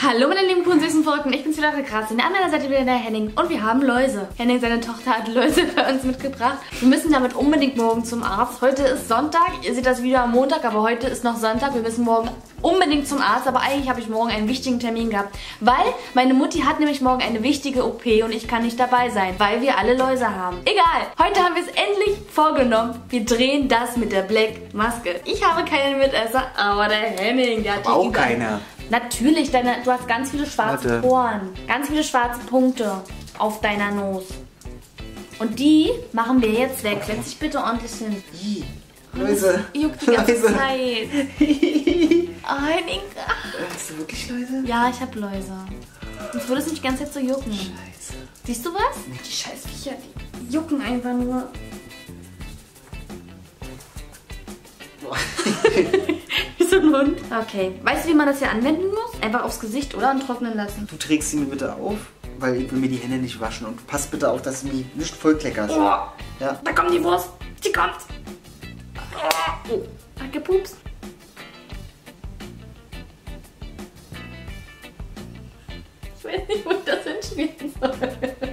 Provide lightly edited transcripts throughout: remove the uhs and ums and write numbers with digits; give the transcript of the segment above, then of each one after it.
Hallo meine lieben coolen süßen Verrückten, ich bin's wieder Krass. An meiner Seite wieder der Henning und wir haben Läuse. Henning, seine Tochter, hat Läuse für uns mitgebracht. Wir müssen damit unbedingt morgen zum Arzt. Heute ist Sonntag, ihr seht das Video am Montag, aber heute ist noch Sonntag. Wir müssen morgen unbedingt zum Arzt, aber eigentlich habe ich morgen einen wichtigen Termin gehabt, weil meine Mutti hat nämlich morgen eine wichtige OP und ich kann nicht dabei sein, weil wir alle Läuse haben. Egal, heute haben wir es endlich vorgenommen. Wir drehen das mit der Black Maske. Ich habe keinen Mitesser, aber der Henning, der hat die auch keiner. Natürlich, du hast ganz viele schwarze Poren. Ganz viele schwarze Punkte auf deiner Nose. Und die machen wir jetzt weg. Setz dich bitte ordentlich hin. Läuse. Juckt die ganze Zeit. Oh, Henning. Hast du wirklich Läuse? Ja, ich habe Läuse. Sonst würde es nicht die ganze Zeit so jucken. Scheiße. Siehst du was? Die scheiß Viecher, die jucken einfach nur. Wie so ein Hund. Okay. Weißt du, wie man das hier anwenden muss? Einfach aufs Gesicht, oder? Und trocknen lassen. Du trägst sie mir bitte auf, weil ich will mir die Hände nicht waschen. Und pass bitte auf, dass du mich nicht vollkleckerst. Oh, ja. da kommt die Wurst. Sie kommt. Oh, hat gepupst. Ich weiß nicht, wo ich das hinschmieren soll.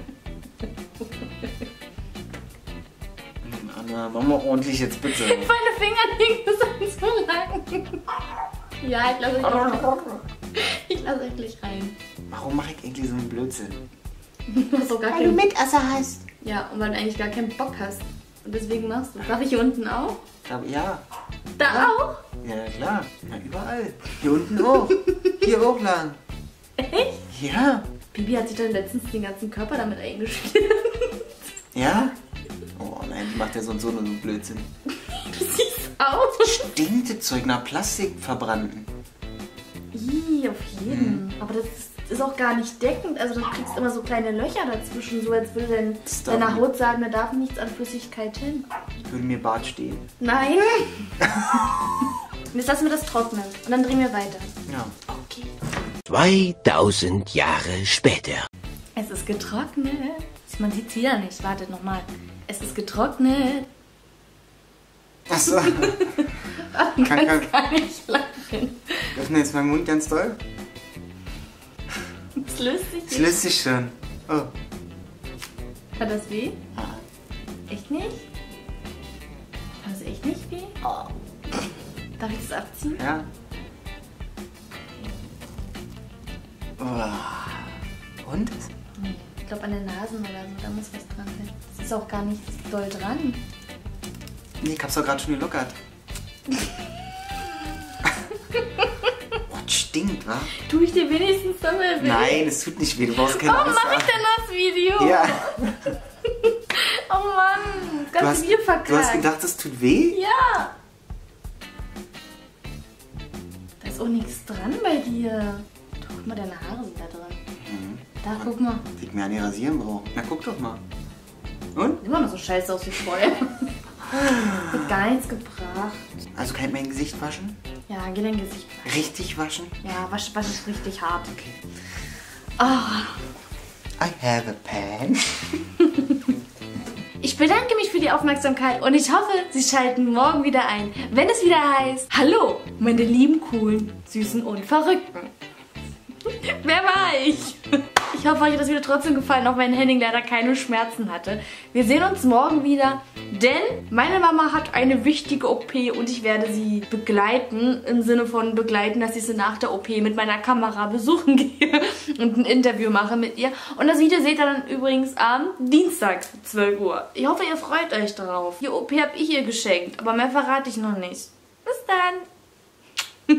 Anna, mach mal ordentlich jetzt bitte. Meine Finger liegen so lang. Ja, ich lasse euch gleich rein. Warum mache ich eigentlich so einen Blödsinn? Weil du Mitesser hast. Ja, und weil du eigentlich gar keinen Bock hast. Und deswegen machst du. Darf ich hier unten auch? Ja. Da auch? Ja, klar. Ja, überall. Hier unten auch. Hier auch lang. Echt? Ja. Bibi hat sich dann letztens den ganzen Körper damit eingeschmiert. Ja? Oh nein, die macht ja sonst so nur so einen Blödsinn. Du siehst aus. Stinkt das Zeug nach Plastik verbrannten. Ih, auf jeden. Aber das ist auch gar nicht deckend. Also du kriegst immer so kleine Löcher dazwischen, so als würde deine Haut sagen, da darf nichts an Flüssigkeit hin. Würde mir Bart stehen. Nein. Jetzt lassen wir das trocknen und dann drehen wir weiter. Ja. Okay. 2000 Jahre später. Es ist getrocknet. Man sieht es wieder nicht. Wartet nochmal. Es ist getrocknet. Achso. Kann gar nicht lachen. Öffne jetzt meinen Mund ganz doll. Es löst sich Es nicht. löst sich schon. Oh. Hat das weh? Echt nicht? Hat das echt nicht weh? Oh. Darf ich das abziehen? Ja. Oh. Und? Nee. Ich glaube an der Nase oder so, da muss was dran sein. Das ist auch gar nicht doll dran. Nee, ich hab's doch gerade schon gelockert. Oh, das stinkt, wa? Tue ich dir wenigstens damit weh? Nein, es tut nicht weh, du brauchst keine Warum Angst mache ich haben. denn das Video? Ja. Oh Mann, ganz Video verkackt. Du hast gedacht, es tut weh? Ja. Da ist auch nichts dran bei dir. Guck mal, deine Haare sind da drin. Mhm. Da, guck mal. Wie ich mir an die rasieren brauche. Na, guck doch mal. Und? Immer noch so scheiße aus wie vorher. Hat gar nichts gebracht. Also kann ich mein Gesicht waschen? Ja, geh dein Gesicht waschen. Richtig waschen? Ja, wasch ist richtig hart. Okay. Oh. I have a pen. Ich bedanke mich für die Aufmerksamkeit und ich hoffe, Sie schalten morgen wieder ein, wenn es wieder heißt: Hallo, meine lieben, coolen, süßen und Verrückten. Wer war ich? Ich hoffe, euch hat das Video trotzdem gefallen, auch wenn Henning leider keine Schmerzen hatte. Wir sehen uns morgen wieder, denn meine Mama hat eine wichtige OP und ich werde sie begleiten, im Sinne von begleiten, dass ich sie nach der OP mit meiner Kamera besuchen gehe und ein Interview mache mit ihr. Und das Video seht ihr dann übrigens am Dienstag, 12 Uhr. Ich hoffe, ihr freut euch darauf. Die OP habe ich ihr geschenkt, aber mehr verrate ich noch nicht. Bis dann!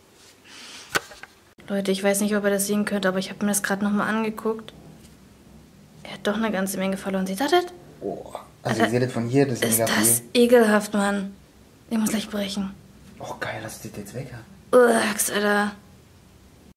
Leute, ich weiß nicht, ob ihr das sehen könnt, aber ich habe mir das gerade nochmal angeguckt. Er hat doch eine ganze Menge verloren. Seht ihr das? Oh, also ihr seht das von hier, das ist mega das viel. ekelhaft, Mann. Ich muss gleich brechen. Oh geil, dass du das jetzt weg hast. Uah, Alter.